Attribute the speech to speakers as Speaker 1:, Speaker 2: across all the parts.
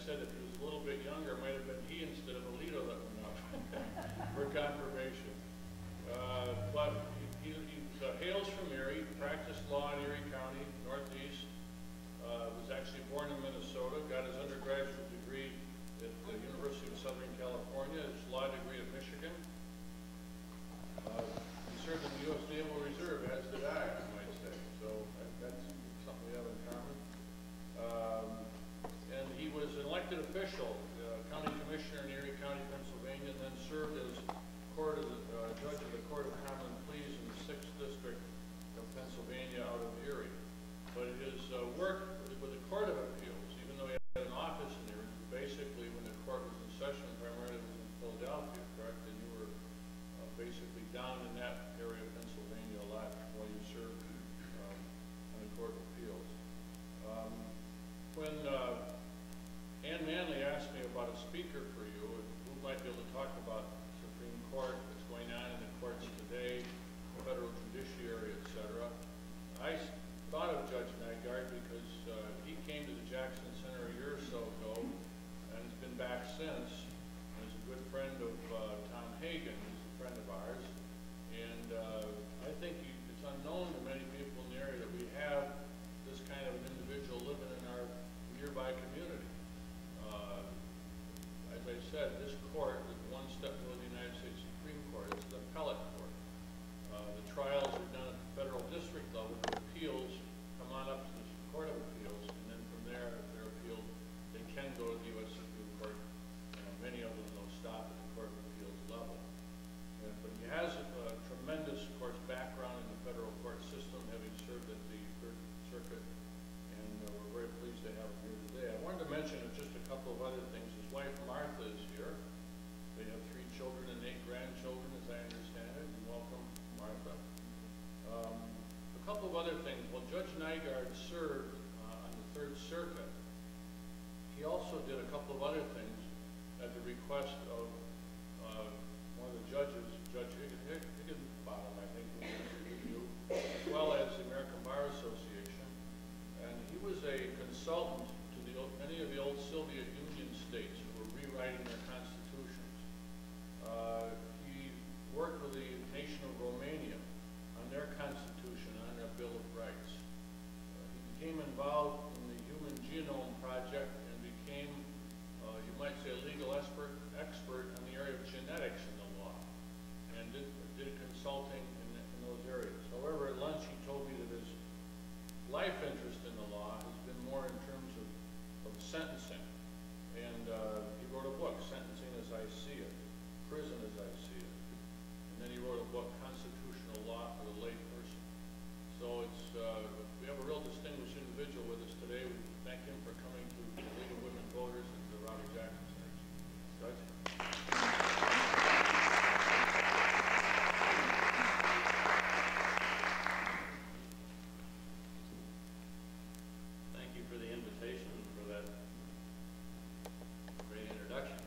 Speaker 1: said if he was a little bit younger, it might have been he instead of Alito that went up for confirmation. But he hails from Erie, practiced law in Erie County, Northeast, was actually born in Minnesota, got his undergraduate degree at the University of Southern California, his law degree at Michigan. He served in the U.S. Naval Reserve, as did I might say. So that's something we have in common. And he was an elected official, county commissioner in Erie County, Pennsylvania, and then served as judge of the Court of Common Pleas in the 6th District of Pennsylvania out of Erie. But his work with the Court of Appeals, even though he had an office in Erie, basically when the court was in session, primarily was in Philadelphia, correct? And you were basically down in that area of Pennsylvania a lot while you served on the Court of Appeals. When Ann Manley asked me about a speaker for you, and who might be able to talk about the Supreme Court, what's going on in the courts today, the federal judiciary, etc., I thought of Judge Nygaard because he came to the Jackson Center a year or so ago and has been back since, and is a good friend of Tom Hagen, who's a friend of ours. And I think it's unknown to many people in the area that we have this kind of an individual living in our nearby community. As I said, this court is one step below the United States Supreme Court. It's the appellate court. The trials are done at the federal district level. The appeals come on up to the Court of Appeals, and then from there, if they're appealed, they can go to the U.S. Supreme Court. Many of them don't stop at the Court of Appeals level. But he has a tremendous, of course, background in the federal court system, having served at the Third Circuit, and we're very pleased to have him here today. I wanted to mention just a couple of other things. His wife, Martha, is here. They have 3 children and 8 grandchildren, as I understand it, and welcome, Martha. A couple of other things. Well, Judge Nygaard served on the Third Circuit. He also did a couple of other things at the request of one of the judges, Judge Higginbottom, I think, who was with you, as well as the American Bar Association. And he was a consultant to many of the old Soviet Union states who were rewriting their constitutions. He worked with the nation of Romania on their constitution, on their Bill of Rights. He became involved in the Human Genome Project and became, you might say, a legal expert on the area of genetics in the law, and did consulting in those areas. However, at lunch he told me that his life interest in the law has been more in terms of sentencing. And he wrote a book, Sentencing as I See It, Prison as I See It. And then he wrote a book, Constitutional Law for the Lay Person. So we have a real distinguished individual with us today. We thank him for coming to the League of Women Voters and the Raleigh Jackson Center. Judge?
Speaker 2: Thank you for the invitation and for that great introduction.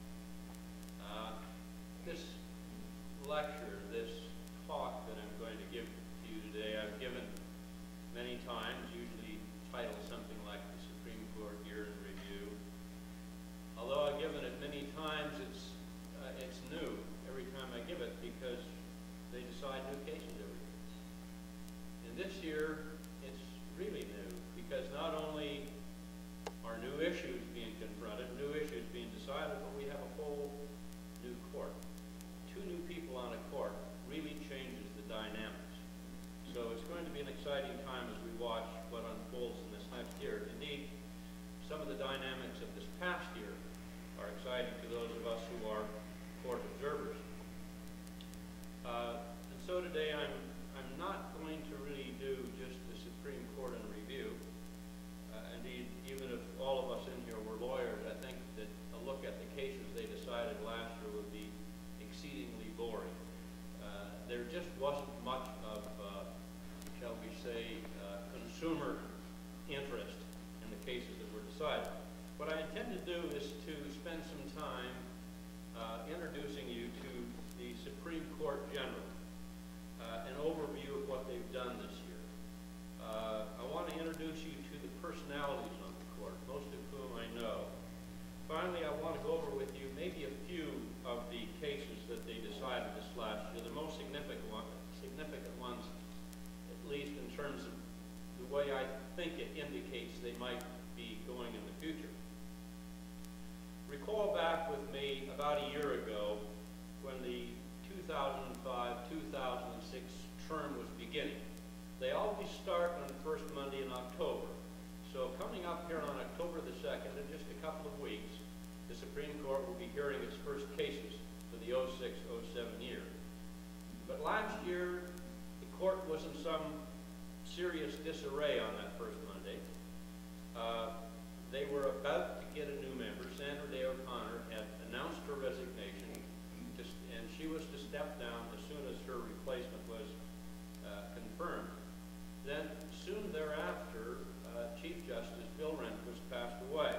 Speaker 2: This lecture, this talk that I'm going to give to you today, I've given many times, usually titled something like the Supreme Court Year in Review. Although I've given it many times, it's new every time I give it because they decide new cases every year. And this year, it's really new because not only are new issues being confronted, new issues being decided, but we have a whole new court. 2 new people on a court really changes the dynamics. So it's going to be an exciting time as we watch what unfolds in this next year. Indeed, some of the dynamics of this past year are exciting to those of us who are court observers. And so today I'm not going to really do just the Supreme Court in review. Indeed, even if all of us in here were lawyers, I think that a look at the cases they decided last year would be exceedingly boring. There just wasn't much of, shall we say, consumer interest in the cases that were decided. What I intend to do is to spend some time introducing you to the Supreme Court generally, an overview of what they've done this year. I want to introduce you to the personalities on the court, most of whom I know, sat with me about a year ago when the 2005-2006 term was beginning. They always start on the first Monday in October. So coming up here on October the 2nd, in just a couple of weeks, the Supreme Court will be hearing its first cases for the 06-07 year. But last year, the court was in some serious disarray on that first Monday. They were about to get a new member. Sandra Day O'Connor had announced her resignation, and she was to step down as soon as her replacement was confirmed. Then, soon thereafter, Chief Justice Bill Rehnquist passed away.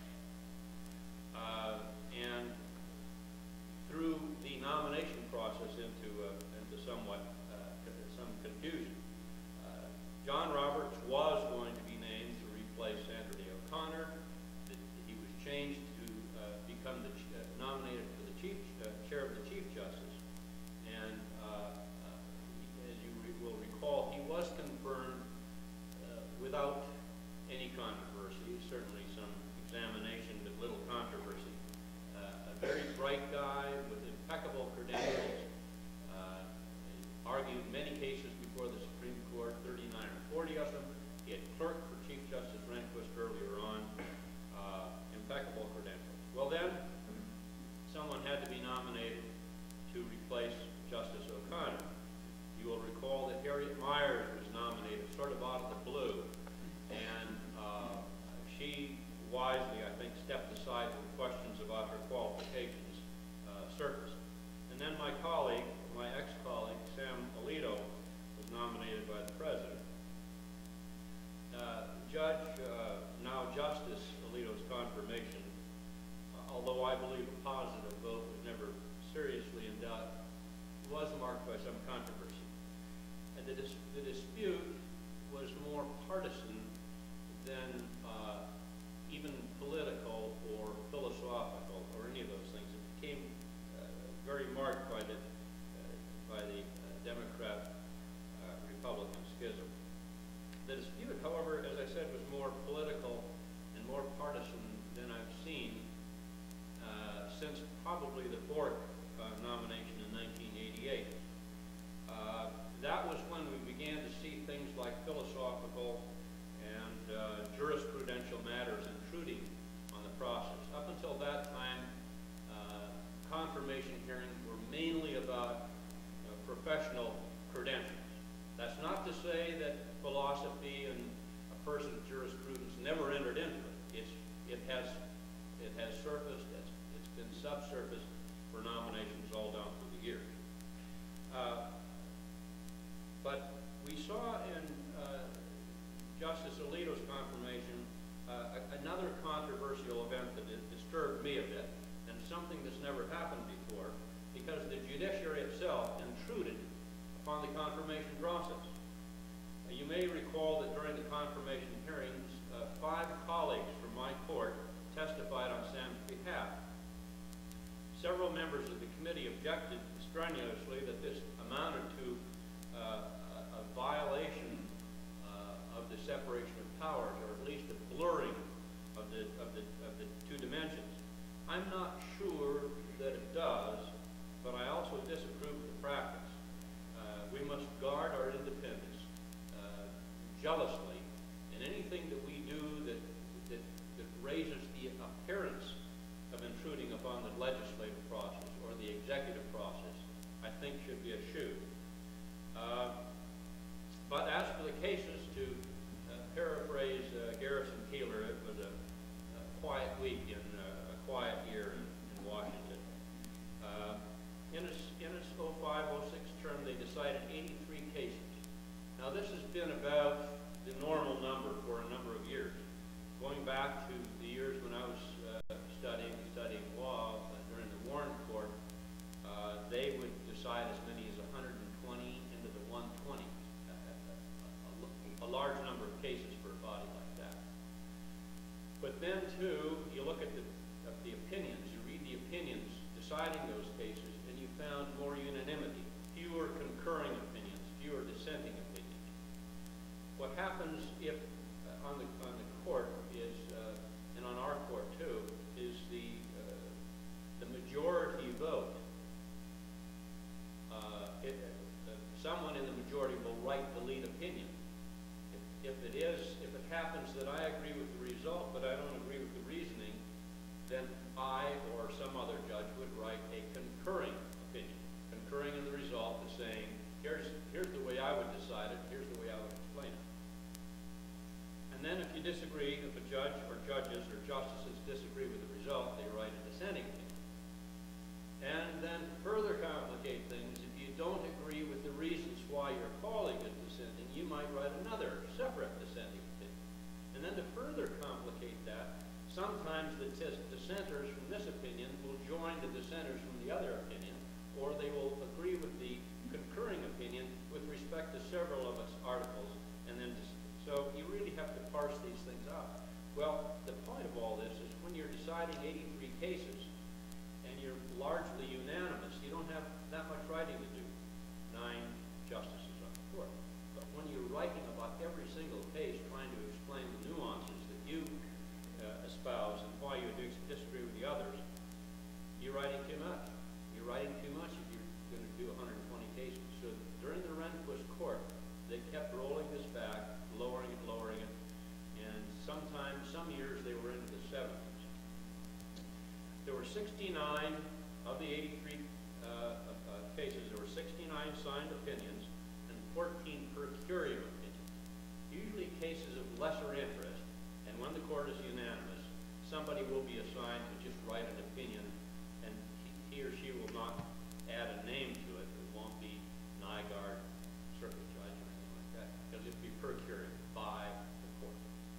Speaker 2: And threw the nomination process into somewhat some confusion. John Roberts was going to be named to replace Sandra Day O'Connor. He was changed to become nominated for the chair of the Chief Justice. And as you will recall, he was confirmed without any controversy, certainly some examination but little controversy. A very bright guy with impeccable credentials, argued many cases before the Supreme Court, 39 or 40 of them. He had clerked for Chief Justice Rehnquist earlier on, impeccable credentials. Well then, someone had to be nominated to replace Justice O'Connor. You will recall that Harriet Miers was nominated sort of out of the blue, and she wisely, I think, stepped aside when questions about her qualifications surfaced. And then my colleague, my ex-colleague, Sam Alito, was nominated by the President. Now Justice Alito's confirmation, although I believe a positive vote was never seriously in doubt, was marked by some controversy. And the dispute was more partisan than even political or philosophical or any of those things. It became very marked by the Democrat-Republican schism. The dispute, however, as I said, was more political and more partisan than I've seen since probably the Bork nomination in 1988. That was when we began to see things like philosophical and jurisprudential matters intruding on the process. Up until that time, confirmation hearings were mainly about professional credentials. That's not to say that philosophy and a person's jurisprudence never entered into it. It has surfaced. It's been subsurfaced for nominations all down through the years. But we saw in Justice Alito's confirmation another controversial event that disturbed me a bit, and something that's never happened before, because the judiciary itself intruded upon the confirmation process. You may recall that during the confirmation hearings, 5 colleagues from my court testified on Sam's behalf. Several members of the committee objected strenuously that this amounted to a violation of the separation of powers, or at least a blurring of the two dimensions. I'm not sure that it does, but I also disapprove of the practice. We must guard our independence jealously, and anything that we do that raises the appearance of intruding upon the legislative process or the executive process, I think should be eschewed. But as for the cases, to paraphrase Garrison Keillor, it was a quiet week in a quiet year in Washington. In its 05-06 term, they decided 83 cases. Now, this has been about the normal number for a number of years. Going back to the years when I was studying law during the Warren Court, they would decide as many as 120 into the 120s, a large number of cases for a body like that. But then, too, you look at the opinions, you read the opinions deciding those cases, and you found more unanimity, fewer concurring opinions, fewer dissenting opinions. What happens if, on the court is, and on our court too, is the justices disagree with the result, they write a dissenting opinion. And then to further complicate things, if you don't agree with the reasons why your colleague is dissenting, you might write another separate dissenting opinion. And then to further complicate that, sometimes the dissenters from this opinion will join the dissenters from the other opinion, or they will agree with the concurring opinion with respect to several of its articles, and then so you really have to parse these things out. Well, the point of all this is when you're deciding 83 cases and you're largely unanimous, you don't have that much writing to do. 9 justices on the court. But when you're writing about every single case, trying to explain the nuances that you espouse and why you disagree with the others, you're writing too much. You're writing too much if you're going to do 120 cases. So during the Rehnquist court, they kept rolling this back, lowering it, and sometimes, some years, they were into the 70s. There were 69 of the 83 cases. There were 69 signed opinions and 14 per curiam opinions. Usually cases of lesser interest, and when the court is unanimous, somebody will be assigned to just write an opinion, and he or she will not add a name to it. It won't be Nygaard, circuit judge, or anything like that, because it'll be per curiam by the court.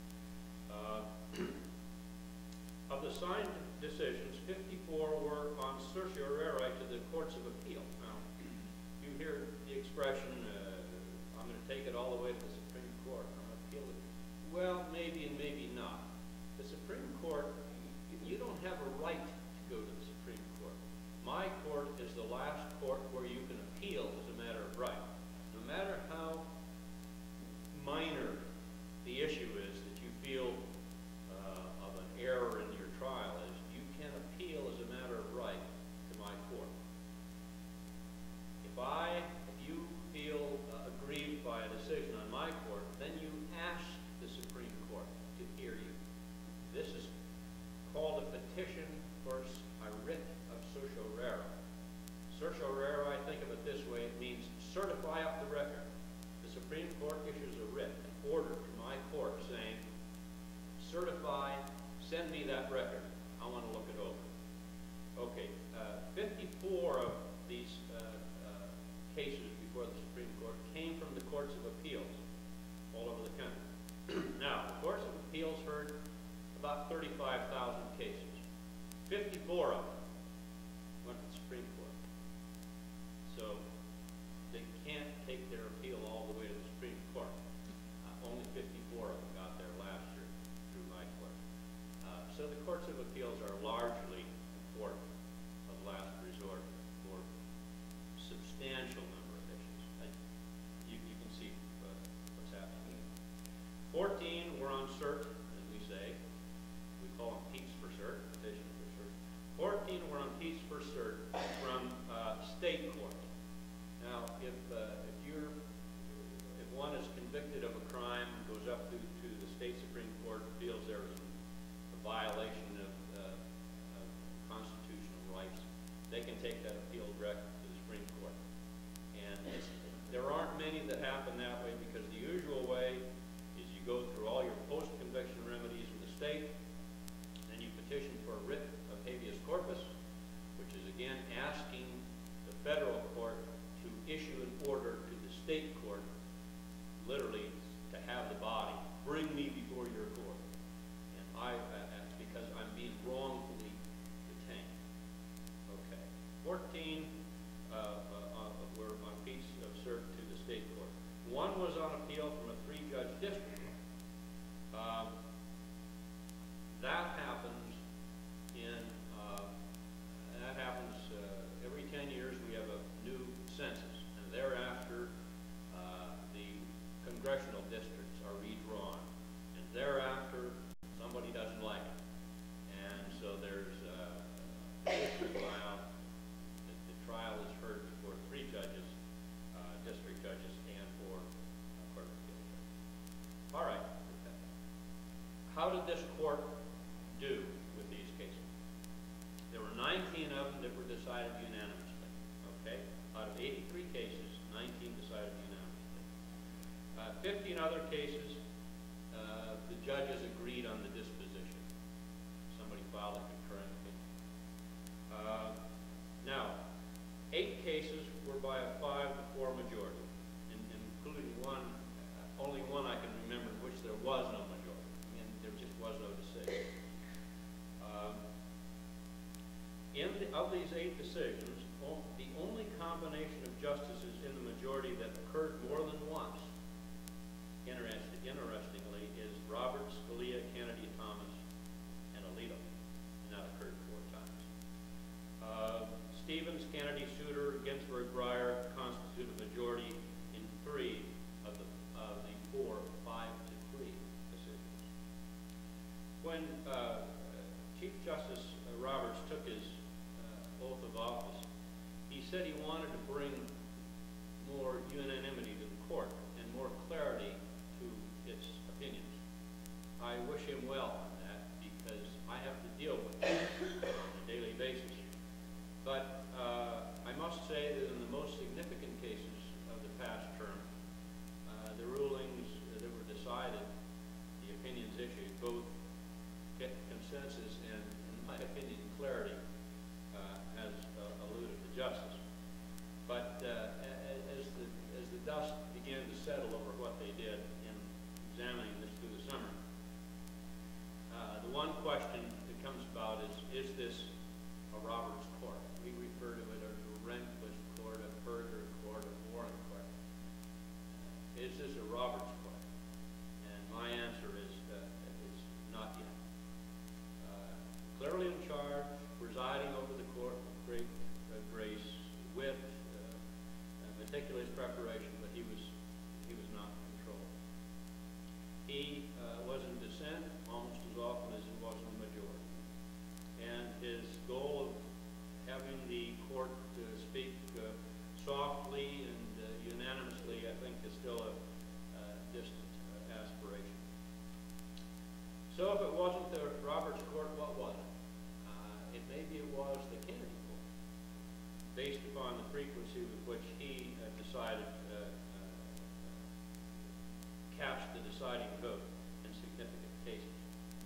Speaker 2: Of the signed decisions, 54 were on certiorari to the courts of appeal. Now, you hear the expression, I'm going to take it all the way to the Supreme Court. I'm going to appeal it. Well, maybe and maybe not. The Supreme Court, you don't have a right to go to the Supreme Court. My court is the last court where you can appeal as a matter of right. No matter how minor the issue is that you feel of an error in your trial is, you can appeal as a matter of right to my court. If you feel aggrieved by a decision on my court, then you ask the Supreme Court to hear you. This is called a petition for a writ of certiorari. Certiorari, think of it this way, it means certify up the record. The Supreme Court issues a writ, an order to my court saying, certify, send me that record. I want to look it over. Okay, 54 of these cases before the Supreme Court came from the courts of appeals all over the country. Now, the courts of appeals heard about 35,000 cases. 54 of them went to the Supreme Court. So they can't take their appeal all the way to the Supreme Court. Only 54 of them got there last year through my court. So the courts of appeals are largely court of last resort for substantial number of issues. You can see what's happening. 14 were on cert, as we say. We call them peace for cert, petition for cert. 14 were on peace for cert from state court. Now, if one is convicted of a crime, goes up to the state Supreme Court, feels there is a violation of constitutional rights, they can take that appeal direct to the Supreme Court. And there aren't many that happen that way, because the usual way is you go through all your post-conviction remedies in the state, and you petition for a writ of habeas corpus, which is again asking the federal court to issue an order to the state court, literally to have the body, bring me before your court. And because I'm being wrongfully detained. Okay. 14 were on peace of cert to the state court. One was on appeal from a 3-judge district. That happens every 10 years. We have a new census, and thereafter the congressional districts are redrawn, and thereafter somebody doesn't like it, and so there's a district trial. The trial is heard before 3 judges, district judges, and 4 court of appeals judges. All right. How did this court do with these cases? There were 19 of them that were decided unanimously. Okay? Out of 83 cases, 19 decided unanimously. 15 other cases, the judges agreed on the disposition. of these 8 decisions, the only combination of justices in the majority that occurred more than once, interestingly, is Roberts, Scalia, Kennedy, Thomas, and Alito. And that occurred 4 times. Stevens, Kennedy, Souter, Ginsburg, Breyer constitute a majority in 3 of the 4 5-3 decisions. When Chief Justice Roberts took his oath of office, he said he wanted to bring more unanimity to the court and more clarity to its opinions. I wish him well on that because I have to deal with it on a daily basis. But I must say that in the most significant cases of the past term, the rulings that were decided, the opinions issued, both get consensus and, in my opinion, clarity has alluded to justice. But as the dust began to settle over what they did in examining this through the summer, the one question that comes about is this a Roberts court? We refer to it as a Rehnquist court, a Berger court, a Warren court. Is this a Roberts court? And my answer is not yet. Clearly in charge, presiding over the court with great grace, with meticulous preparation, but he was not in control. He was in dissent almost as often as he was in the majority. And his goal of having the court speak softly and unanimously, I think, is still a distant aspiration. So if it wasn't the Roberts court, what was it? Maybe it was the Kennedy court, based upon the frequency with which he decided cast the deciding vote in significant cases.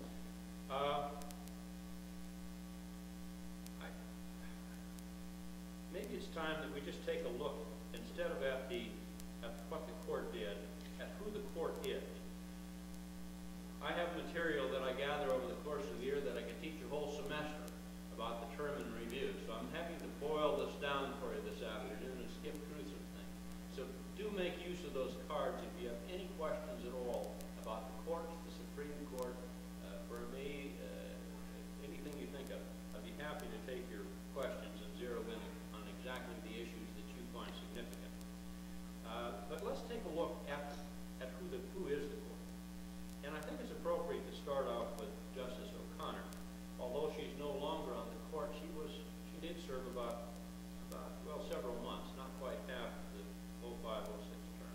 Speaker 2: Maybe it's time that we just take a look, instead of at what the court did, at who the court is. I have material that I gather over the course of the year that I could teach a whole semester about the term in review. So I'm having to boil this down for you this afternoon and skip through some things. So do make use of those cards if you have any questions at all about the courts, the Supreme Court, for me, anything you think of. I'd be happy to take your questions and zero in on exactly the issues that you find significant. But let's take a look at who is the court. And I think it's appropriate to start off with Justice O'Connor. Although she's no longer on the court, she did serve about several months, not quite half the 05-06 term.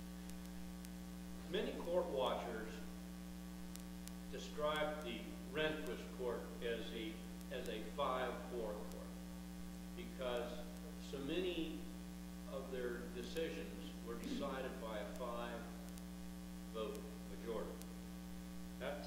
Speaker 2: Many court watchers describe the Rehnquist court as a 5-4 court because so many of their decisions were decided by a 5-vote majority. That's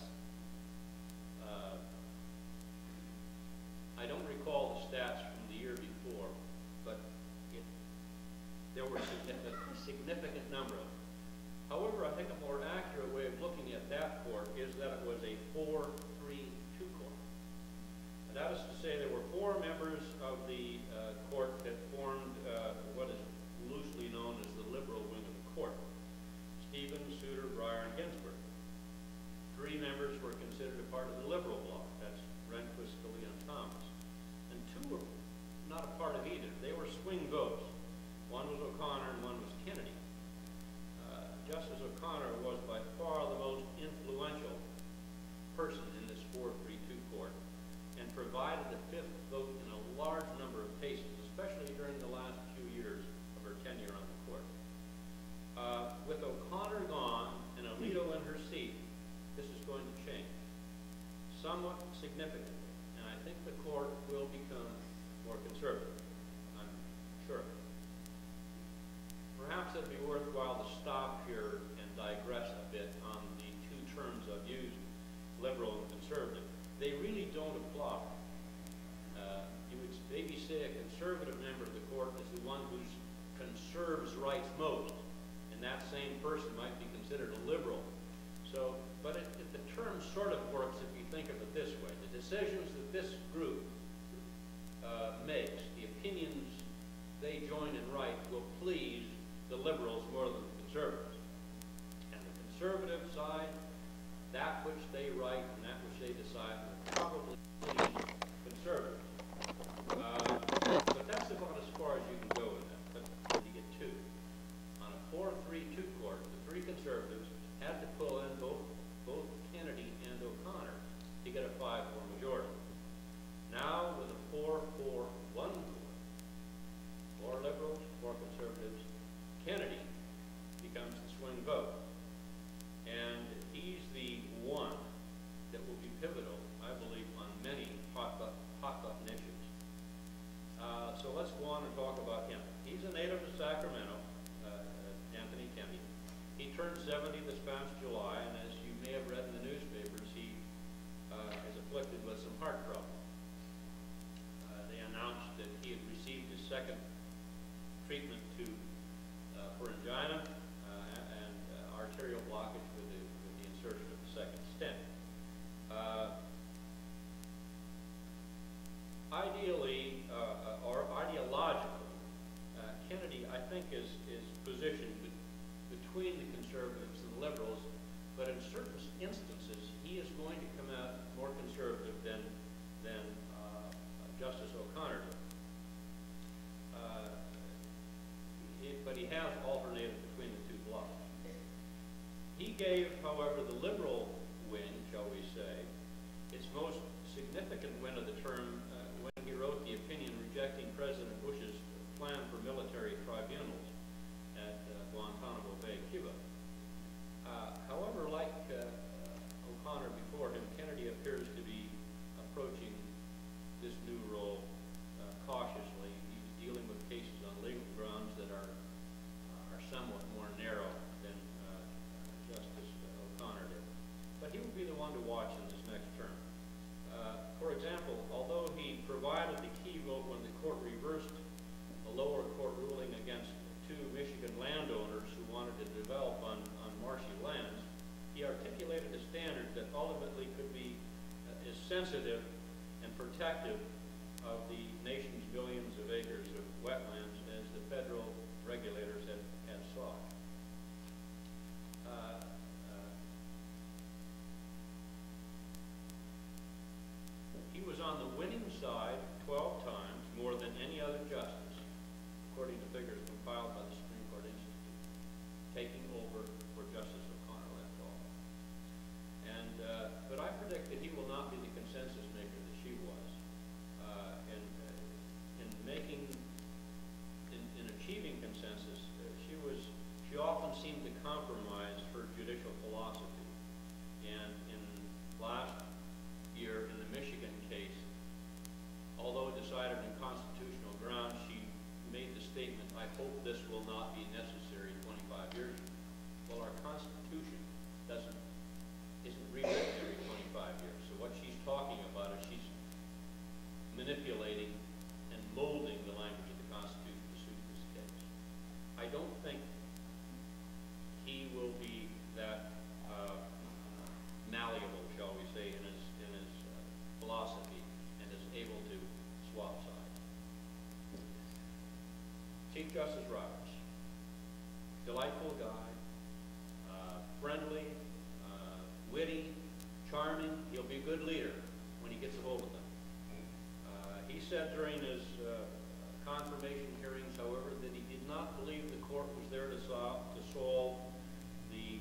Speaker 2: I don't recall the stats from the year before, but there were a significant number of them. However, I think a more accurate way of looking at that court is that it was a 4-3-2 court. And that is to say there were 4 members of the court that formed what is loosely known as the liberal wing of the court. Stevens, Souter, Breyer, and Ginsburg. 3 members were considered a part of the liberal bloc. That's Rehnquist, Scalia, and Thomas. And 2 were not a part of either. They were swing votes. One was O'Connor and one was Kennedy. Justice O'Connor was by far the most influential person in this 4-3-2 court and provided the 5th vote in a large number of cases, especially during the last few years of her tenure on the court. With O'Connor gone and Alito in her seat, this is going to change somewhat significantly, and I think the court will become more conservative. I'm sure of it. Perhaps it'd be worthwhile to stop here and digress a bit on the 2 terms I've used, liberal and conservative. They really don't apply. You would maybe say a conservative member of the court is the one who conserves rights most, and that same person might be considered a liberal. So, but the term sort of works if you think of it this way. The decisions that this group makes, the opinions they join and write, will please the liberals more than the conservatives. And the conservative side, that which they write and that which they decide will probably please conservatives. But that's about as far as you can go with that. But you get two. On a 4-3-2 court, the three conservatives had to pull in both Kennedy and O'Connor to get a 5-4 majority. Now, with a 4-4-1 court, 4 liberals, 4 conservatives, Kennedy becomes the swing vote. And he's the one that will be pivotal, I believe, on many hot button issues. So let's go on and talk about him. He's a native of Sacramento, Anthony Kennedy. He turned 70 this past July, and as you may have read in the newspapers, he is afflicted with some heart problems. They announced that he had received his second treatment for angina and arterial blockage with the insertion of the second stent. Ideally, or ideologically, Kennedy, I think, is positioned between the conservatives and the liberals, but in certain instances, he is going to come out more conservative than Justice O'Connor did. But he has alternated between the two blocks. He gave, however, the liberal wing, shall we say, its most significant win of the term when he wrote the opinion rejecting President Bush's plan for military tribunals at Guantanamo Bay, Cuba. However, like O'Connor before him, Kennedy appears to be approaching this new role cautiously. He's dealing with cases on legal grounds that are somewhat more narrow than Justice O'Connor did. But he will be the one to watch in this next term. For example, although he provided the key vote when the court reversed a lower court ruling against 2 Michigan landowners who wanted to develop on marshy lands, he articulated a standard that ultimately could be as sensitive and protective of the nation's millions of acres of wetlands as the federal regulators had sought. He was on the winning side 12 times, more than any other justice, according to figures compiled by the Supreme Court Institute, taking over where Justice O'Connor left off. And but I predict that he will not be the consensus maker that she was. In achieving consensus, she often seemed to compromise her judicial philosophy. And in last year in the Michigan case, although decided on constitutional grounds, she made the statement, "I hope this will not be necessary 25 years from now." Well, our Constitution isn't rewritten every 25 years. So what she's talking about is she's manipulating and molding the language of the Constitution to suit this case. I don't think he will be that malleable, shall we say, in his philosophy, and is able to swap sides. Chief Justice Roberts, delightful guy, friendly, witty, charming. He'll be a good leader when he gets a hold of them. He said during his confirmation hearings, however, that he did not believe the court was there to solve the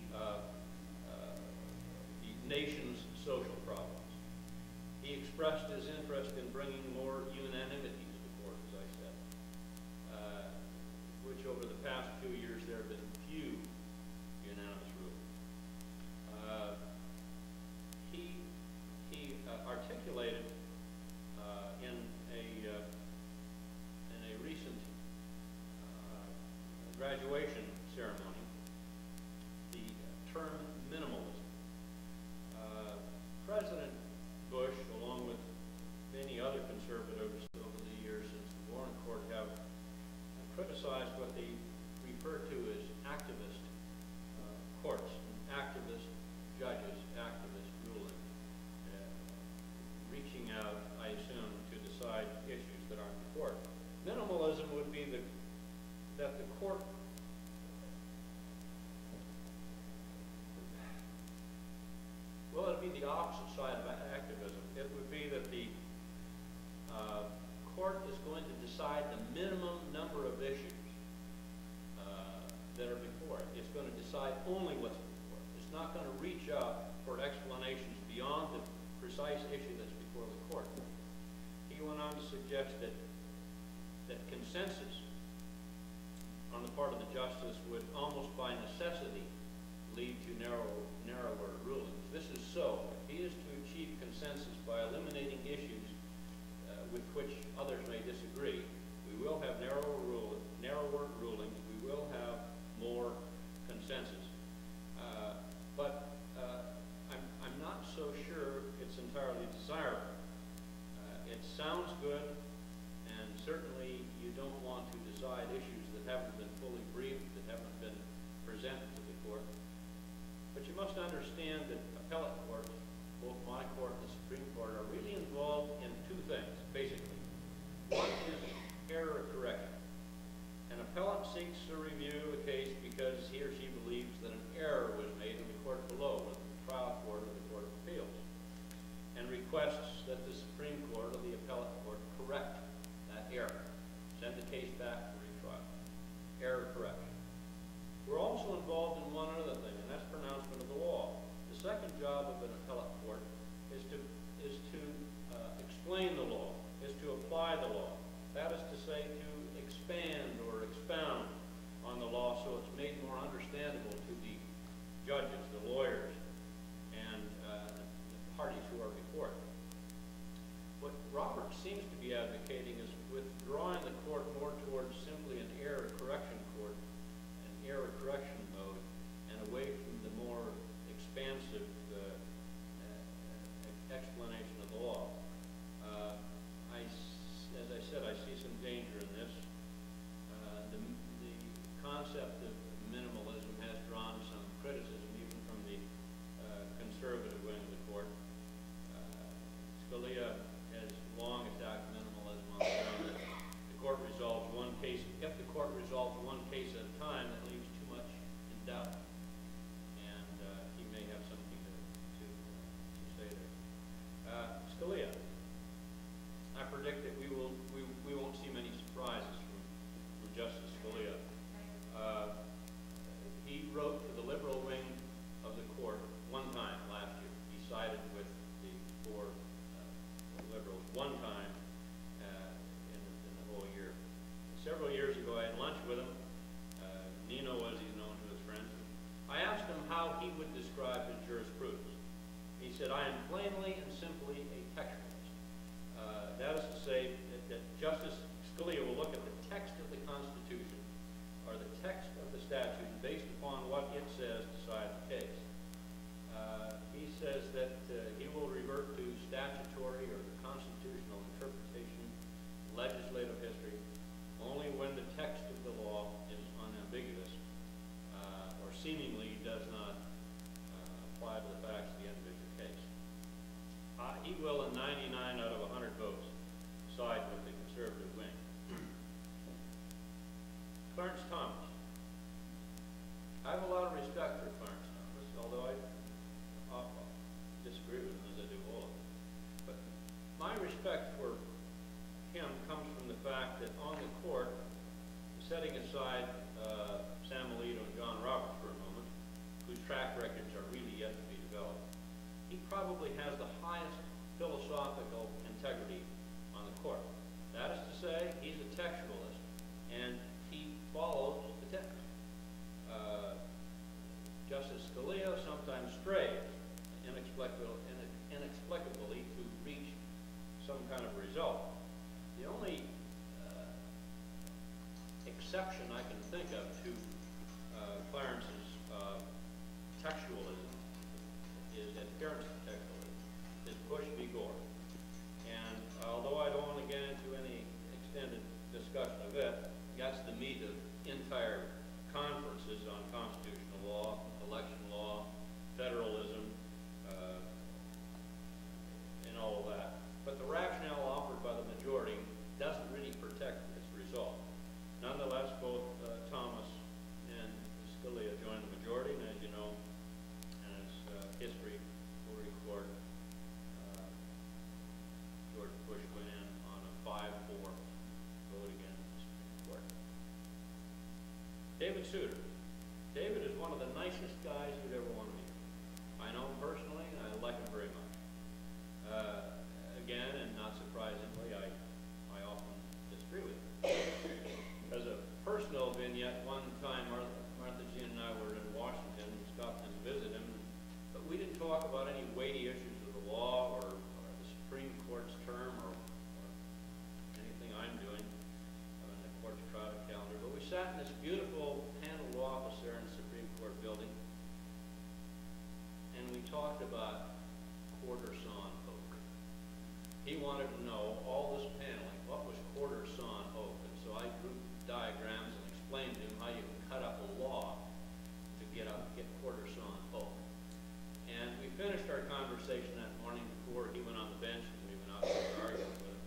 Speaker 2: nation's social problems. He expressed his interest in bringing more unanimity to the court, as I said, which over the past few years there have been few unanimous rulings. He articulated in a recent graduation ceremony the term minimalism. President Bush, along with many other conservatives over the years since the Warren Court, have criticized what they refer to as activist courts, activist judges, activist ruling, reaching out, I assume, to decide issues that aren't before the opposite side of activism. It would be that the court is going to decide the minimum number of issues that are before it. It's going to decide only what's before it. It's not going to reach out for explanations beyond the precise issue that's before the court. He went on to suggest that consensus on the part of the justice would almost by necessity lead to narrower rulings. This is so. If he is to achieve consensus by eliminating issues with which others may disagree, we will have narrower rulings. We will have more consensus. But I'm not so sure it's entirely desirable. It sounds good, and certainly you don't want to decide issues that haven't been fully briefed, that haven't been presented to the court. But you must understand that appellate courts, both my court and the Supreme Court, are really involved in two things, basically. One is error correction. An appellant seeks to review a case because he or she believes that an error was made in the court below, whether the trial court or the Court of Appeals, and requests that the Supreme Court or the appellate court correct that error. Send the case back for retrial. Error correction. We're also involved in one other thing, and that's pronouncement of the law. The second job of an appellate court is to explain the law, is to apply the law. That is to say, to expand or expound on the law so it's made more understandable to the judges, the lawyers, and the parties who are before it. What Robert seems to be advocating is withdrawing the court more towards simply an error correction court, an error correction mode, and away from the more expansive explanation of the law. As I said, I see some danger in this. The concept of minimalism has drawn some criticism, even from the conservative wing of the court. Scalia has long attacked minimalism on the ground that the court resolves one case. If the court resolves one case at a time, that leaves too much in doubt. And he may have something to say there. Scalia. I predict that we won't see many surprises from Justice Scalia. He wrote to the liberal wing of the court one time last year. He sided with the four liberals one time in the whole year. Several years ago, I had lunch with him. Nino, as he's known to his friends. I asked him how he would describe his jurisprudence. He said, "I am plainly and simply a textualist." That is to say that Justice Scalia will look at the text of the Constitution or the text of the statute, and based upon what it says, decide the case. He says that he will revert to statutory or the constitutional interpretation, legislative history, only when the text of the law is unambiguous or seemingly does not apply to the facts of the individual case. He will, in 99 out of 100 votes, side with the conservative wing. Clarence Thomas. I have a lot of respect for Clarence Thomas, although I disagree with him as I do all of them. But my respect for him comes from the fact that on the court, setting aside Sam Alito and John Roberts for a moment, whose track records are really yet to be developed, he probably has the highest philosophical integrity on the court. That is to say, he's a textualist, and he follows the text. Justice Scalia sometimes strays inexplicably to reach some kind of result. The only exception I can think of to Clarence's textualism is adherence to textualism, is Bush v. Gore. And although I don't want to get into any extended discussion of it, that's the meat of entire conferences on constitutional law, election law, federalism, and all of that. But the rationale offered by the majority doesn't really protect its result. Nonetheless, both Thomas and Scalia joined the majority, and as you know, and as history will record, Souter. David is one of the nicest guys you'd ever want to meet. I know him personally, and I like him very much. Again, and not surprisingly, I often disagree with him. As a personal vignette, one time Martha Jean and I were in Washington. We stopped in to visit him, but we didn't talk about any weighty issues of the law or the Supreme Court's term or anything I'm doing in the court's crowded calendar. But we sat in this beautiful paneled office there in the Supreme Court building, and we talked about quarter sawn oak. He wanted to know all this paneling, what was quarter sawn oak, and so I drew diagrams and explained to him how you can cut up a log to get quarter sawn oak. And we finished our conversation that morning before he went on the bench and we went out to argue with him.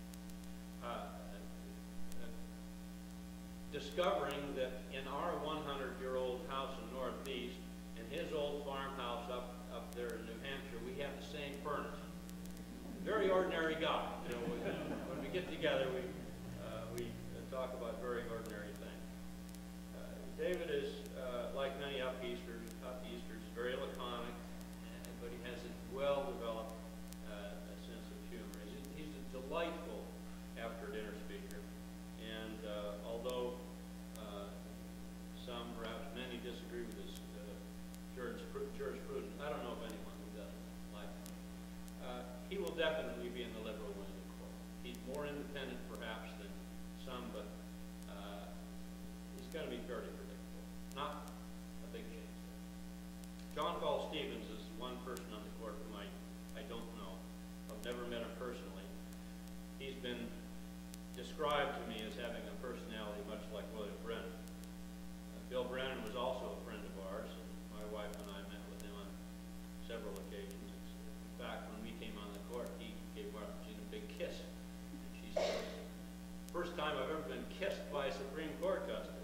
Speaker 2: Discovering that in our 100-year-old house in Northeast and his old farmhouse up there in New Hampshire, we have the same furnace. Very ordinary guy. You know, when we get together, we talk about very ordinary things. David is, like many up-easters, very laconic, but he has a well-developed sense of humor. He's a delightful after-dinner speaker, and although some, perhaps many, disagree with his jurisprudence, I don't know of anyone who doesn't like him. He will definitely be in the liberal wing of the court. He's more independent, perhaps, than some, but he's going to be fairly predictable. Not a big change there. John Paul Stevens is one person on the court whom I don't know. I've never met him personally. He's been described to me as having a personality much like William Brennan. Bill Brennan was also a friend of ours, and my wife and I met with him on several occasions. In fact, when we came on the court, he gave Martha Jean a big kiss. And she said, "First time I've ever been kissed by a Supreme Court justice."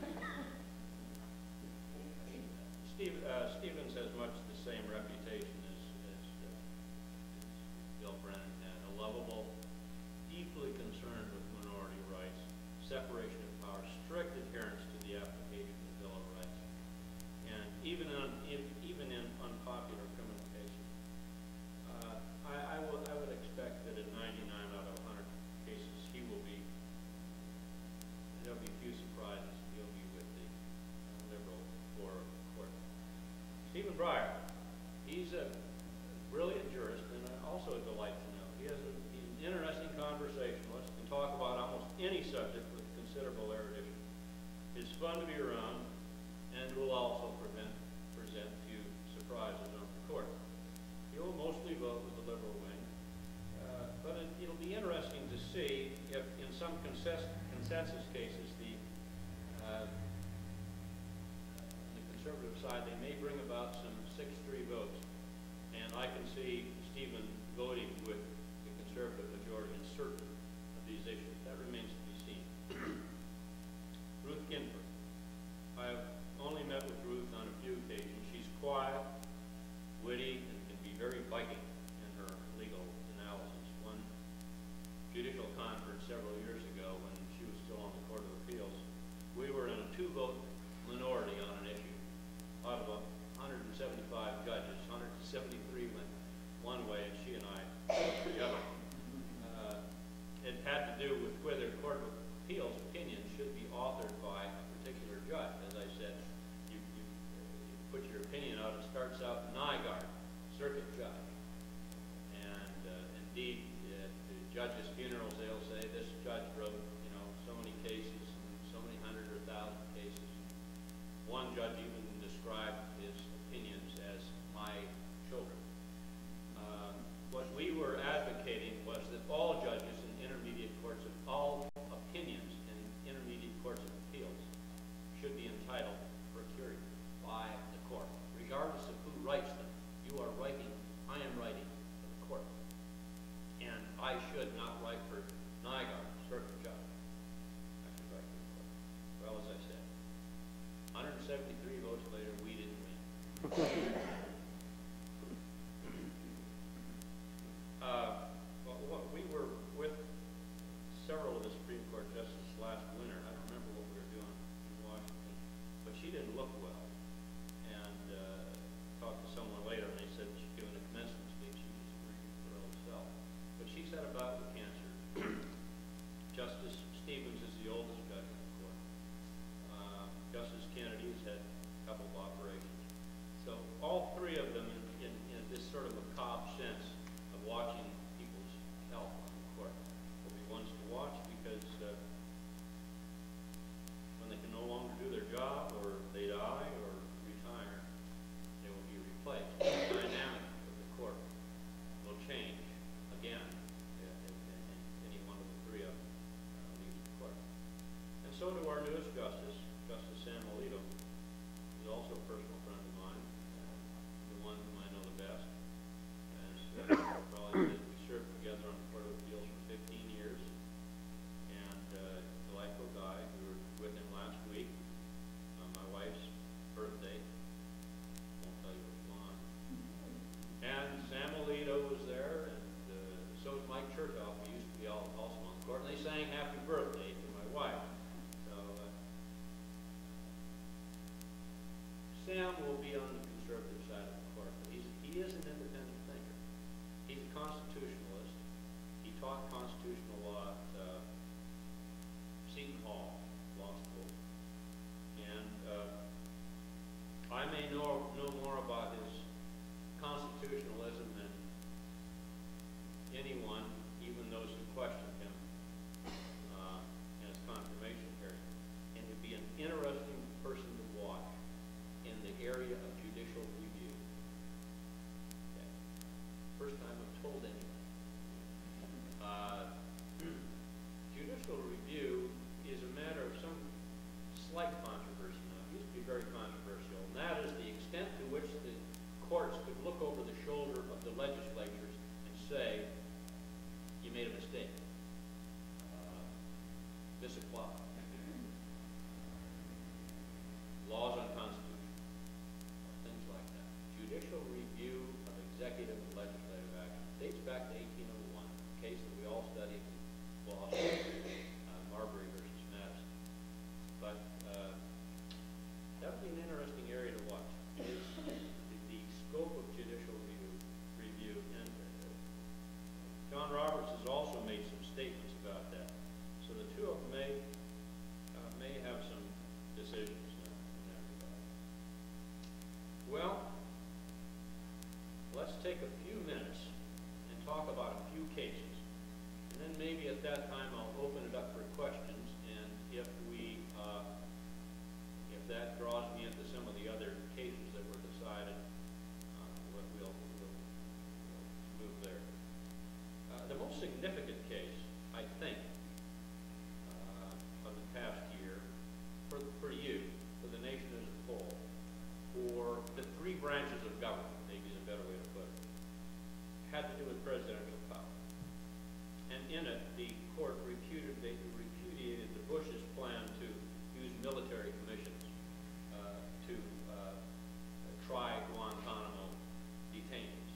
Speaker 2: Stevens has much the same reputation as Bill Brennan had. A lovable, deeply concerned with minority rights, separation of powers, strict adherence to the application of the Bill of Rights, and even in unpopular criminal cases. I would expect that in 99 out of 100 cases, there'll be few surprises. He'll be with the liberal floor of the court. Stephen Breyer, he's a brilliant jurist and also a delight to know. He's an interesting conversationalist, can talk about almost any subject with considerable erudition. It's fun to be around, and will also present few surprises on the court. He'll mostly vote with the liberal wing, but it'll be interesting to see if in some consensus cases the conservative side, they may bring about some 6-3 votes, and I can see Stephen voting with the conservative majority in certain of these issues. That remains to be seen. Ruth Ginsburg. I've only met with Ruth on a few occasions. She's quiet, witty, and can be very biting in her legal analysis. One judicial conference several years ago when she was still on the Court of Appeals, we were in a 2-vote minority on an issue. Out of 175 judges, 173 went one way, and she and I went the other. It had to do with whether the Court of Appeals opinion should be authored by a particular judge. As I said, you put your opinion out, it starts out Nygaard, circuit judge. And indeed, at the judges' funerals, they'll say, this judge wrote, so many cases, so many hundred or thousand cases. One judge even described his opinions as my children. What we were advocating was that all judges in intermediate courts of all opinions in intermediate courts of appeals should be entitled for curiam by the court, regardless of who writes them. You are writing, I am writing for the court. And I should not write for Nygaard, circuit judge. I should write for the court. Well, as I said, 173 votes later, we didn't win. We were with several of the Supreme Court justices last winter. I don't remember what we were doing in Washington. so do our newest justice, Justice Sam Alito, who's also a personal friend of mine, the one whom I know the best. As probably said, we served together on the Court of Appeals for 15 years, and delightful guy. We were with him last week on my wife's birthday. Won't tell you which one. And Sam Alito was there, and so was Mike Chertoff, who used to be also on the court, and they sang happy birthday to my wife. So Sam will be on the conservative side of the court, but he is an independent thinker. He's a constitutionalist. He taught constitutional law at Seton Hall Law School. And I may know more about his constitutionalism than anyone, even those who question him in his confirmation hearing. And he'd be an interesting person to watch in the area of judicial review. Okay. First time I've told anyone. Judicial review is a matter of some slight controversy now. It used to be very controversial, and that is the extent to which the courts could look over the shoulder of the legislatures and say, you made a mistake. This applies. Laws unconstitutional. Things like that. Judicial review of executive and legislative action dates back to 1801, a case that we all studied in law school, Marbury versus Madison. But that would be an interesting area to watch. Is the scope of judicial review. And John Roberts has also made some statements about that. So the two of them may have some decisions in that regard. Well, let's take a few minutes and talk about a few cases. And then maybe at that time I'll open it up for questions, and if that draws me into some of the other cases that were decided, we'll move there. The most significant case, I think, of the past year, for you, for the nation as a whole, for the three branches of government, maybe is a better way to put it, had to do with presidential power. And in it, the court repudiated the Bush's plan to use military commissions to try Guantanamo detainees.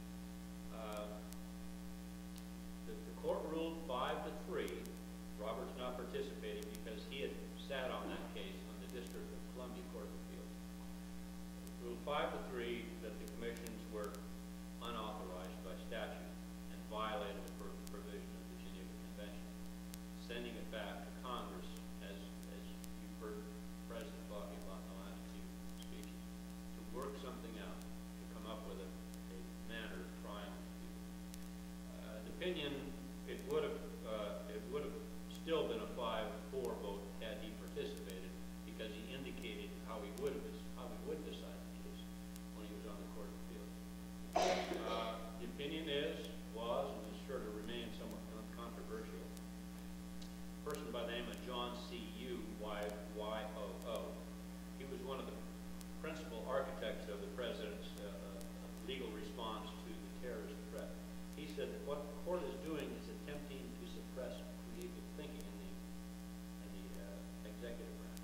Speaker 2: The court ruled 5-3. Roberts not participating because he had sat on that case on the District of Columbia Court of Appeals. Ruled 5-3 that the commissions were unauthorized by statute and violated the provision of the Geneva Convention, sending it back to Congress, as you've heard the President talking about in the last few speeches, to work something out, to come up with a manner of trying to do it. The opinion, it would have still been a 5-4 vote had he participated, because he indicated how he would decide the case when he was on the Court of Appeals. The opinion was, and is sure to remain somewhat controversial. A person by the name of John C. Yoo. He was one of the principal architects of the President's legal response to the terrorist threat. He said that what the court is doing is attempting to suppress creative thinking in the executive branch.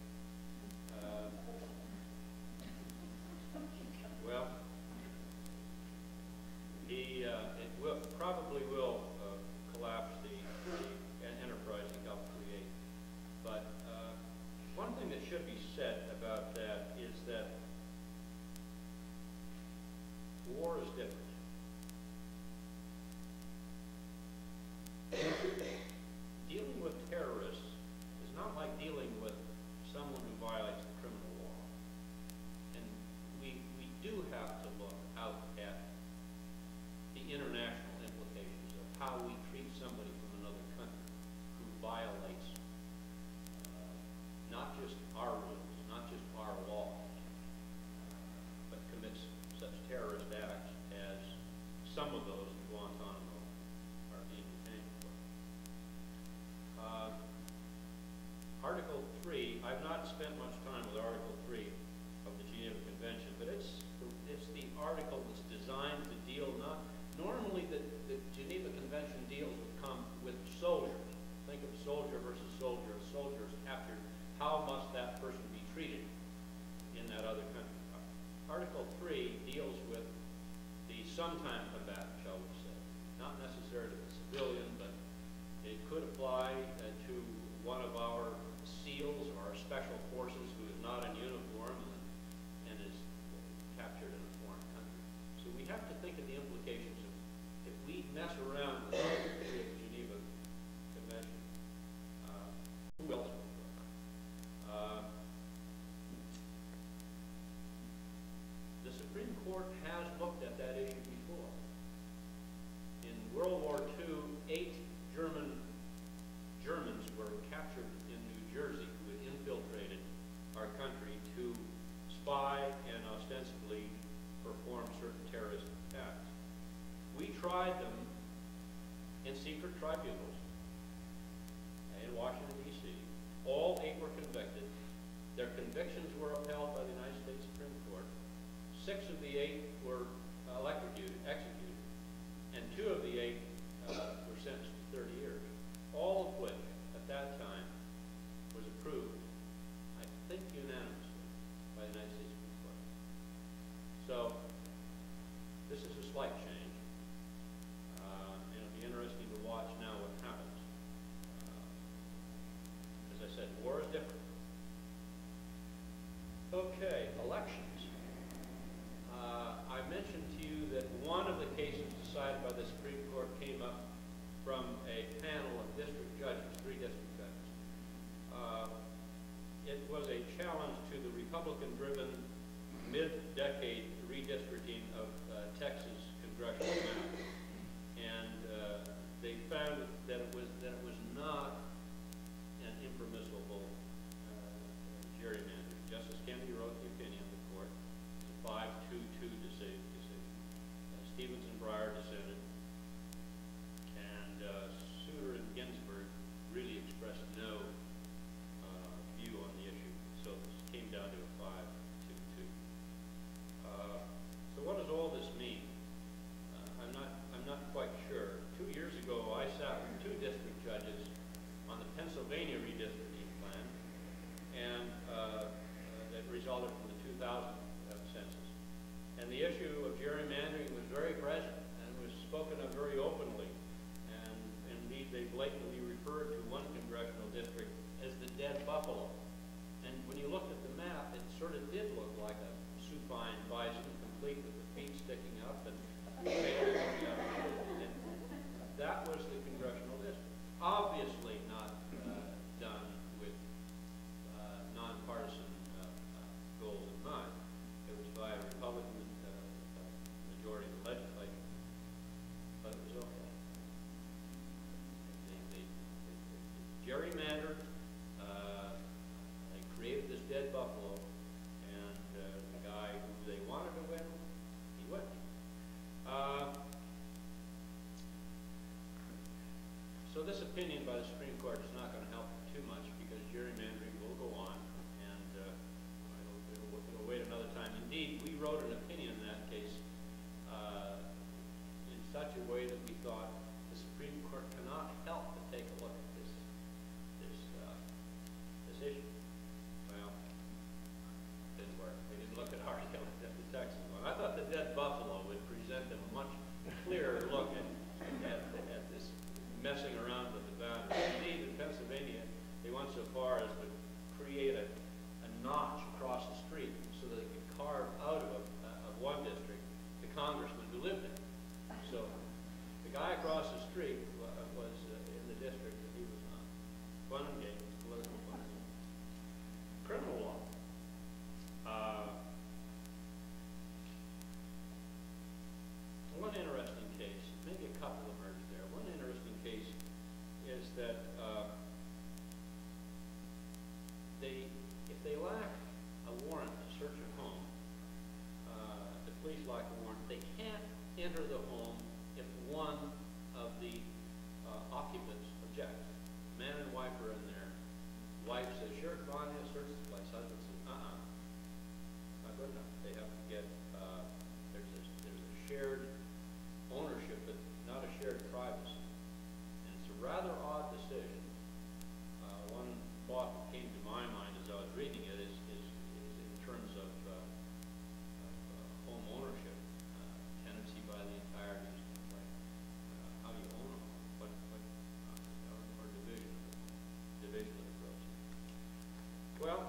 Speaker 2: Well, it probably will collapse the enterprise he helped create. But one thing that should be said about that is that war is different. Dealing with terrorists is not like dealing with someone who violates the criminal law. And we do have to look out at the international implications of how we treat somebody from another country who violates not just our rules, not just our laws, but commits such terrorist acts as some of those in Guantanamo are being detained for. Article 8 Germans were captured in New Jersey who had infiltrated our country to spy and ostensibly perform certain terrorist acts. We tried them in secret tribunals in Washington, D.C. All 8 were convicted. Their convictions were upheld by the United States Supreme Court. 6 of the 8 were executed, and 2 of the 8 were sentenced to 30 years, all of which, at that time, was approved, I think unanimously, by the United States Supreme Court. So, this is a slight change. It'll be interesting to watch now what happens. As I said, war is different. Okay, elections. I mentioned to you that one of the cases decided by the Supreme Court came up from a panel of district judges, 3 district judges. It was a challenge to the Republican-driven mid-decade redistricting of Texas congressional maps, and they found that it was not an impermissible gerrymandering. Justice Kennedy wrote the opinion of the court. It's a 5-2-2 decision. Stevens and Breyer dissented, and Souter and Ginsburg really expressed no view on the issue. So this came down to a 5-2-2. So what does all this mean? I'm not quite sure. 2 years ago, I sat with 2 district judges on the Pennsylvania redistricting plan, and that resulted from the 2000 census. And the issue of gerrymandering was very present and was spoken of very openly. And indeed, they blatantly referred to one congressional district as the dead buffalo. And when you looked at the map, it sort of did look like a supine bison, complete with the feet sticking up and tail sticking up. And that was the congressional district. Obviously not done with nonpartisan goals in mind. It was by a Republican majority of the legislature, but it was okay. They gerrymandered, they created this dead buffalo, and the guy who they wanted to win, he won. So this opinion by the Supreme Court is not going to help too much, because gerrymandering will go on, and it'll wait another time. Indeed, we wrote an opinion in that case in such a way that we thought the Supreme Court cannot help but take a look at this issue. Well, it didn't work. They didn't look at our at the Texas one. I thought the dead buffalo would present them a much clearer look at this messing around with the boundaries. Indeed, in Pennsylvania, they went so far as to create a notch across the street so that they could carve out of one district the congressman who lived there. So the guy across the street was in the district that he was on. Fun and games, political fun. Criminal law. One interesting case, maybe a couple emerged there. One interesting case is that if they lack a warrant to search a home, the police lack a warrant, they can't enter the home if one of the occupants objects. Man and wife are in there. Wife says, "Sure, go on in, search this place." Husband says, not good enough. They have to get, there's a shared ownership, but not a shared privacy. And it's a rather odd decision. One thought that came to my mind as I was reading it is in terms of home ownership, tenancy by the entirety, like how you own a home, or division of the gross. Well,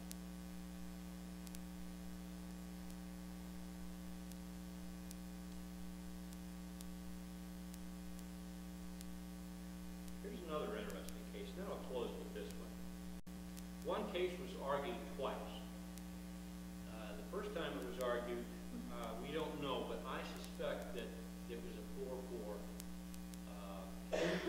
Speaker 2: here's another interesting case. Then I'll close with this one. One case was argued twice. The first time it was argued, we don't know, but I suspect that it was a 4-4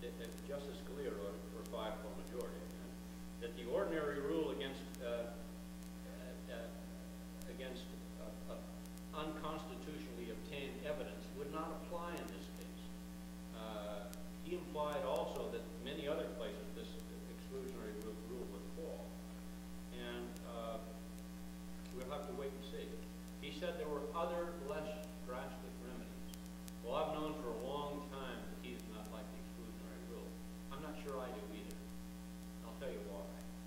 Speaker 2: Justice Scalia wrote it for a 5-4 majority, that the ordinary rule against unconstitutionally obtained evidence would not apply in this case. He implied also that many other places this exclusionary rule would fall. And we'll have to wait and see. He said there were other less drastic remedies. Well, I've known for a long time that he does not like the exclusionary rule. I'm not sure I do either. I'll tell you why.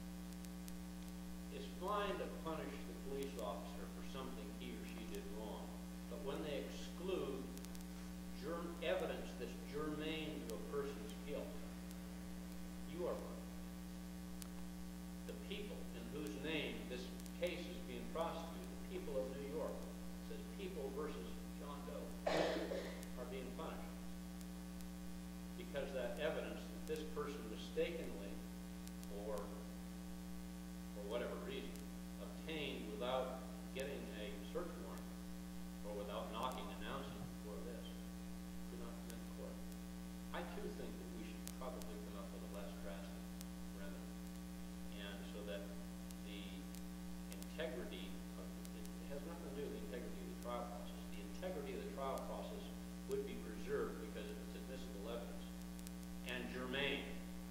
Speaker 2: It's fine to punish the police officer for something he or she did wrong, but when they exclude evidence that's germane to a person's guilt, you are wrong. The people in whose name this case is being prosecuted, the people of New York, says people versus John Doe, are being punished because that evidence that this person mistakenly, or for whatever reason, obtained without getting a search warrant or without knocking, announcing before this, could not come into court. I too think that we should probably come up with a less drastic remedy, and so that the integrity of it has nothing to do with the integrity of the trial process. The integrity of the trial process would be preserved because it's admissible evidence and germane.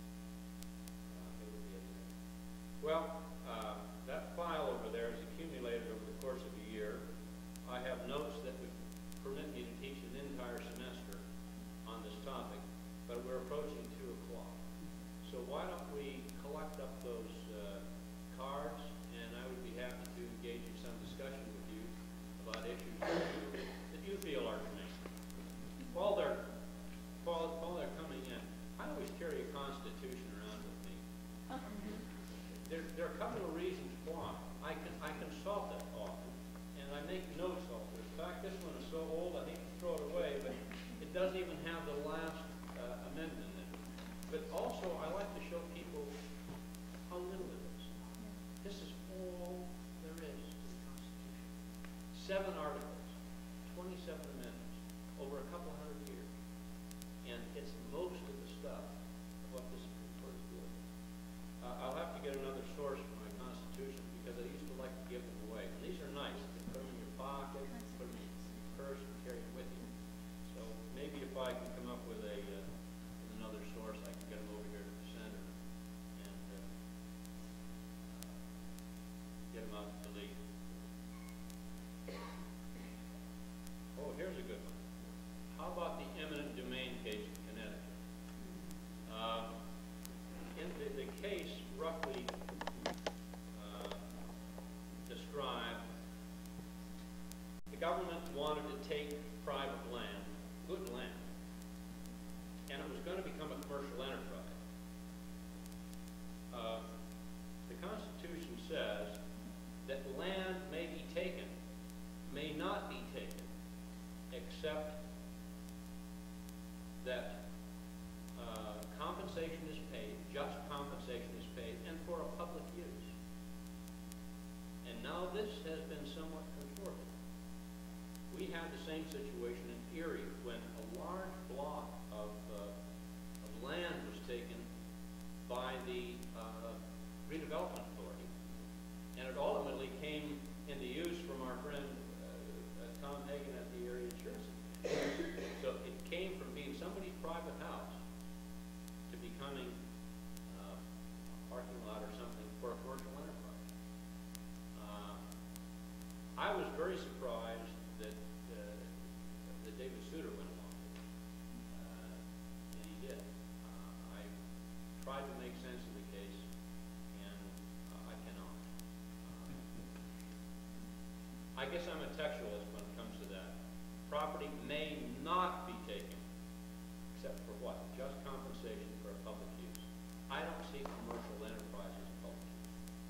Speaker 2: Well, that file over there is accumulated over the course of a year. I have notes that would permit me to teach an entire semester on this topic, but we're approaching 2 o'clock. So why don't we collect up those cards, and I would be happy to engage in some discussion with you about issues that you feel are germane. While they're coming in, I always carry a Constitution around with me. There are a couple of reasons why. I consult it often, and I make notes of it. In fact, this one is so old I hate to throw it away, but it doesn't even have the last amendment in it. But also, I like to show people how little it is. This is all there is to the Constitution. 7 articles, 27 amendments, over a couple hundred years. And it's most of the stuff of what this Supreme Court is doing. I'll have to get another source for my Constitution because I used to like to give them away. And these are nice. You can put them in your pocket, put them in your purse, and carry them with you. So maybe if I can come up with another source, I can get them over here to the center and get them out to the league. Oh, here's a good one. How about the eminent domain case in Connecticut? In the case roughly described, the government wanted to take private land, good land, and it was going to become a commercial enterprise. The Constitution says that land may be taken, may not be taken, except that compensation is paid, just compensation is paid, and for a public use. And now this has been somewhat contorted. We had the same situation in Erie when a large block of land was taken by the redevelopment authority, and it ultimately came into use from our friend Tom Hagen at the Area Insurance Commission. So it came from being somebody's private house to becoming a parking lot or something for a commercial enterprise. I was very surprised that David Souter went along with it, and he did. I tried to make sense of the case, and I cannot. I guess I'm a textualist when it comes to that. Property may not be taken, except for what? Just compensation for a public use. I don't see commercial enterprises as public use.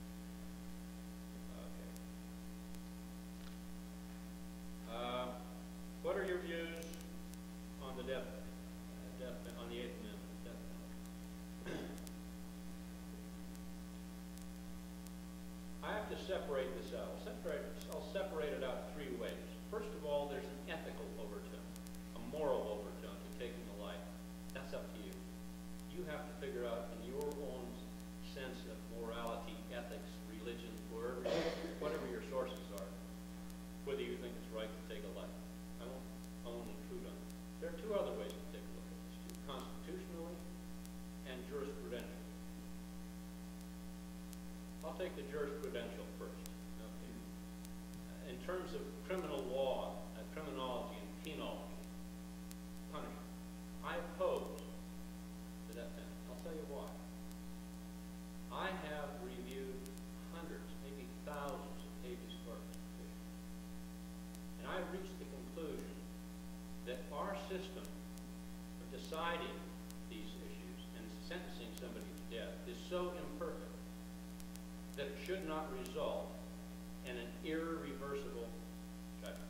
Speaker 2: Okay. What are your views on the on the 8th Amendment, death penalty? I have to separate this out. I'll separate it out 3 ways. First of all, there's an ethical overtone, a moral overtone to taking the life. That's up to you. figure out in your own sense of morality, ethics, religion, whatever your sources are, whether you think it's right to take a life. I won't intrude on it. There are two other ways to take a look at this too, constitutionally and jurisprudentially. I'll take the jurisprudential first. Okay. In terms of criminal law, criminology and penology, punishment, I oppose the death penalty. I'll tell you why. I have reviewed hundreds, maybe thousands of habeas corpus petitions, and I've reached the conclusion that our system of deciding these issues and sentencing somebody to death is so imperfect that it should not result in an irreversible judgment.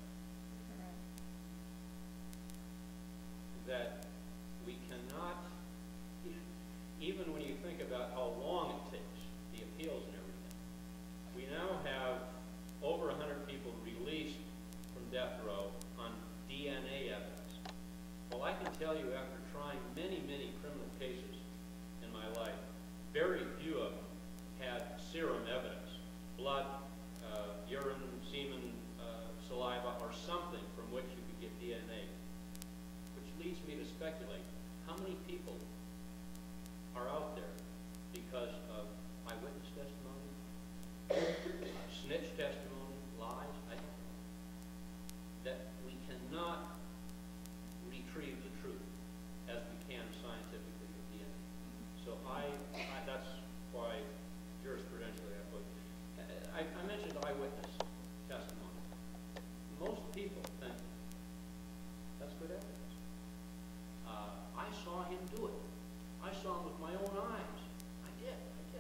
Speaker 2: That we cannot, even when you think about how long it takes, the appeals and everything, we now have over 100 people released from death row on DNA evidence. Well, I can tell you after trying many, many criminal cases in my life, very few of them had serum evidence, blood, urine, semen, saliva, or something from which you could get DNA, which leads me to speculate how many people are out there because of eyewitness testimony, snitch testimony, lies, I don't know, that we cannot retrieve the truth as we can scientifically with DNA. So that's why jurisprudentially I mentioned eyewitness testimony. Most people think that's good evidence. I saw him do it. I saw him with my own eyes. I did.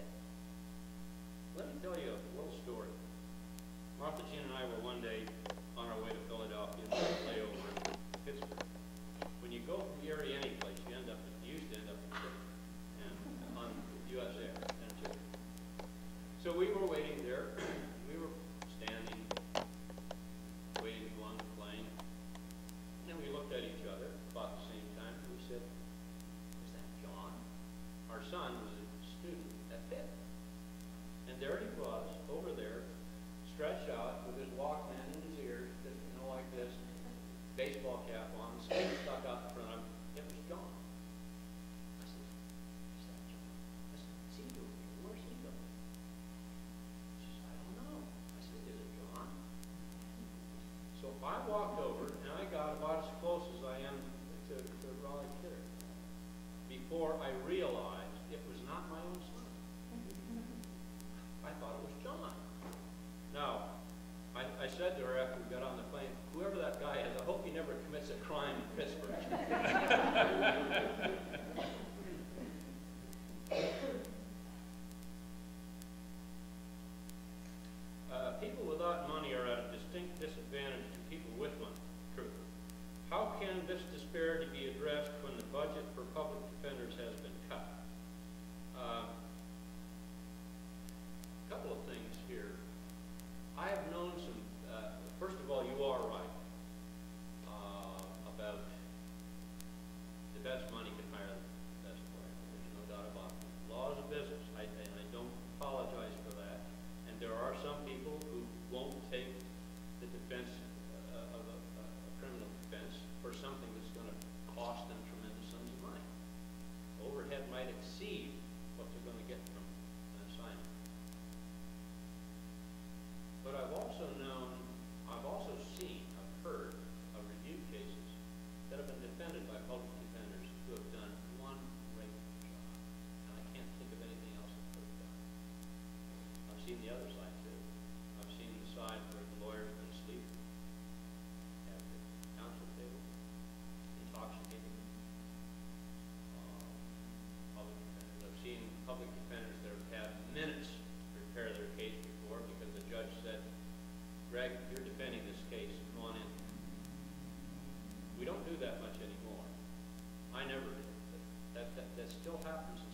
Speaker 2: Let me tell you a little story. Martha Jean and I were one day on our way to Philadelphia and layover in Pittsburgh. When you go from Erie any place, you used to end up in Pittsburgh and on US Air. So we were waiting there. We were standing, waiting to go on the plane. And we looked at each other about the same time. We said, "Is that John?" Our son was a student at Pitt. And there he was, over there, stretched out with his Walkman in his ears, just, like this, baseball cap on, the stick stuck out in front of him. It was John. I said, "Is that John?" I said, "What's he doing here? Where's he going?" She said, "I don't know." I said, "Is it John?" So I walked over, and I got about as close as I am to Raleigh Kidder before I realized it was not my own son. I thought it was John. Now, I said to her after we got on the plane, "Whoever that guy is, I hope he never commits a crime in Pittsburgh." People without money are at a distinct disadvantage to people with money. True. How can this disparity be addressed when the budget for public defenders has been cut? A couple of things here. I have known some, first of all, you are right about the best money can hire the best lawyer. There's no doubt about it. Law is a business, and I don't apologize for that. And there are some people who won't take the defense of a criminal defense for something that's going to cost them tremendous sums of money. Overhead might exceed what they're going to get from an assignment. But I've also seen, I've heard of review cases that have been defended by public defenders who have done one great job. And I can't think of anything else that could have done. I've seen the other side too. I've seen the side where the lawyer's been asleep at the counsel table, intoxicated. Public defenders. I've seen public defenders that have had minutes to prepare their case before because the judge said, "Greg, you're defending this case. Come on in." We don't do that much anymore. I never did. But that still happens